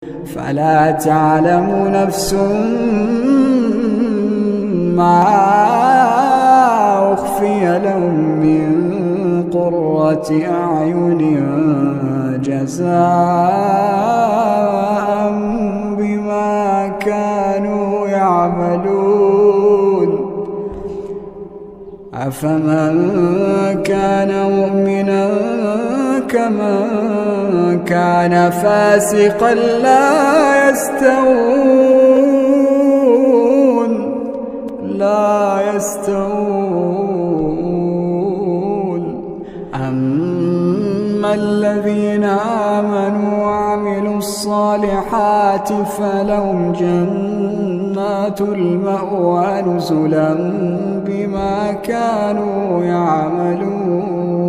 فلا تعلم نفس ما أخفي لهم من قرة أعين جزاء بما كانوا يعملون. أفمن كان مؤمنا كمن كان فاسقا لا يستوون. أما الذين آمنوا وعملوا الصالحات فلهم جنات المأوى نزلا بما كانوا يعملون.